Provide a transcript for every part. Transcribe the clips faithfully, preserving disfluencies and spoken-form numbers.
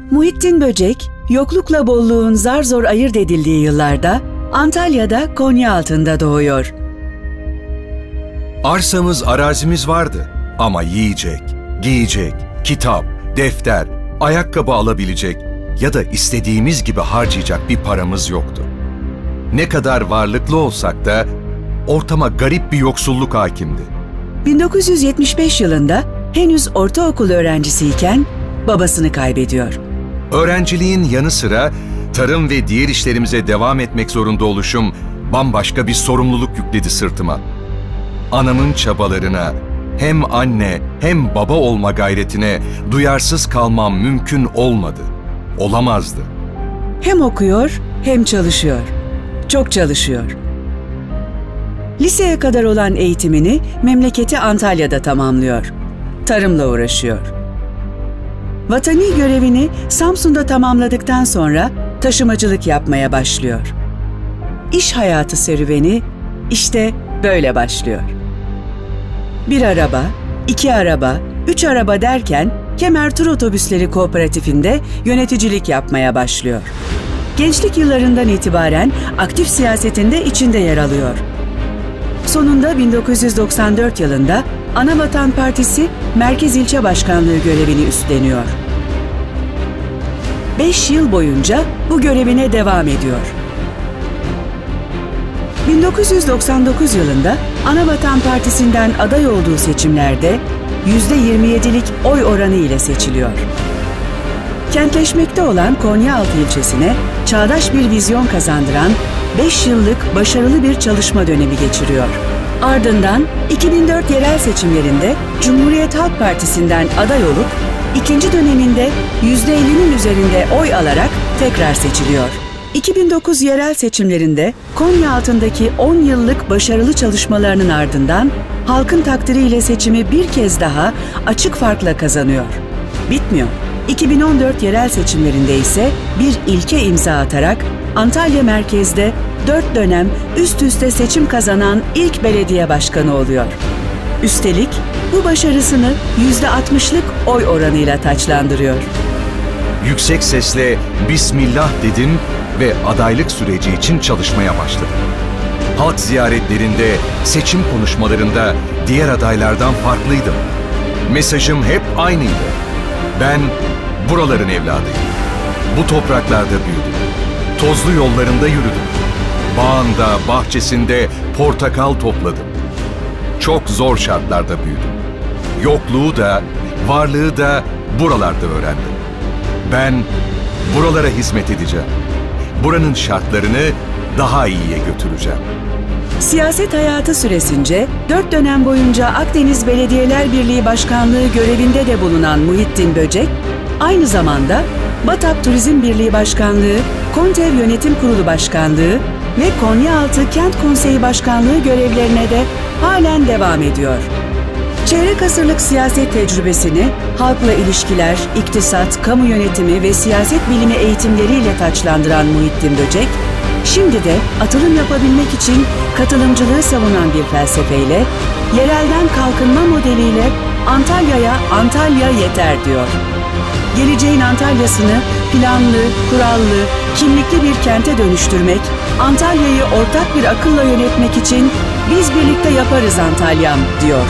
Muhittin Böcek, yoklukla bolluğun zar zor ayırt edildiği yıllarda Antalya'da Konyaaltı'nda doğuyor. Arsamız, arazimiz vardı ama yiyecek, giyecek, kitap, defter, ayakkabı alabilecek ya da istediğimiz gibi harcayacak bir paramız yoktu. Ne kadar varlıklı olsak da ortama garip bir yoksulluk hakimdi. bin dokuz yüz yetmiş beş yılında henüz ortaokul öğrencisiyken babasını kaybediyor. Öğrenciliğin yanı sıra tarım ve diğer işlerimize devam etmek zorunda oluşum bambaşka bir sorumluluk yükledi sırtıma. Anamın çabalarına, hem anne hem baba olma gayretine duyarsız kalmam mümkün olmadı. Olamazdı. Hem okuyor hem çalışıyor. Çok çalışıyor. Liseye kadar olan eğitimini memleketi Antalya'da tamamlıyor. Tarımla uğraşıyor. Vatani görevini Samsun'da tamamladıktan sonra taşımacılık yapmaya başlıyor. İş hayatı serüveni işte böyle başlıyor. Bir araba, iki araba, üç araba derken Kemer Tur Otobüsleri Kooperatifinde yöneticilik yapmaya başlıyor. Gençlik yıllarından itibaren aktif siyasetinde içinde yer alıyor. Sonunda bin dokuz yüz doksan dört yılında Anavatan Partisi Merkez İlçe Başkanlığı görevini üstleniyor. Beş yıl boyunca bu görevine devam ediyor. bin dokuz yüz doksan dokuz yılında Anavatan Partisi'nden aday olduğu seçimlerde yüzde yirmi yedilik oy oranı ile seçiliyor. Kentleşmekte olan Konyaaltı ilçesine çağdaş bir vizyon kazandıran beş yıllık başarılı bir çalışma dönemi geçiriyor. Ardından iki bin dört yerel seçimlerinde Cumhuriyet Halk Partisi'nden aday olup ikinci döneminde yüzde ellinin üzerinde oy alarak tekrar seçiliyor. iki bin dokuz yerel seçimlerinde Konyaaltı'ndaki on yıllık başarılı çalışmalarının ardından halkın takdiriyle seçimi bir kez daha açık farkla kazanıyor. Bitmiyor. iki bin on dört yerel seçimlerinde ise bir ilke imza atarak Antalya merkezde dört dönem üst üste seçim kazanan ilk belediye başkanı oluyor. Üstelik bu başarısını yüzde altmışlık oy oranıyla taçlandırıyor. Yüksek sesle Bismillah dedim ve adaylık süreci için çalışmaya başladım. Halk ziyaretlerinde, seçim konuşmalarında diğer adaylardan farklıydım. Mesajım hep aynıydı. Ben buraların evladıyım. Bu topraklarda büyüdüm. Tozlu yollarında yürüdüm. Bağında, bahçesinde portakal topladım. Çok zor şartlarda büyüdüm. Yokluğu da, varlığı da buralarda öğrendim. Ben buralara hizmet edeceğim. Buranın şartlarını daha iyiye götüreceğim. Siyaset hayatı süresince dört dönem boyunca Akdeniz Belediyeler Birliği Başkanlığı görevinde de bulunan Muhittin Böcek, aynı zamanda Batap Turizm Birliği Başkanlığı, Kontev Yönetim Kurulu Başkanlığı ve Konyaaltı Kent Konseyi Başkanlığı görevlerine de halen devam ediyor. Çeyrek asırlık siyaset tecrübesini halkla ilişkiler, iktisat, kamu yönetimi ve siyaset bilimi eğitimleriyle taçlandıran Muhittin Böcek, şimdi de atılım yapabilmek için katılımcılığı savunan bir felsefeyle, yerelden kalkınma modeliyle Antalya'ya Antalya yeter diyor. Geleceğin Antalya'sını planlı, kurallı, kimlikli bir kente dönüştürmek, Antalya'yı ortak bir akılla yönetmek için biz birlikte yaparız Antalya'm diyor.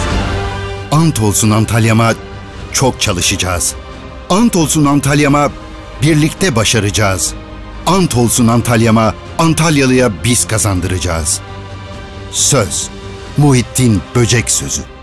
Ant olsun Antalya'ma çok çalışacağız. Ant olsun Antalya'ma birlikte başaracağız. Ant olsun Antalya'ma Antalyalı'ya biz kazandıracağız. Söz, Muhittin Böcek sözü.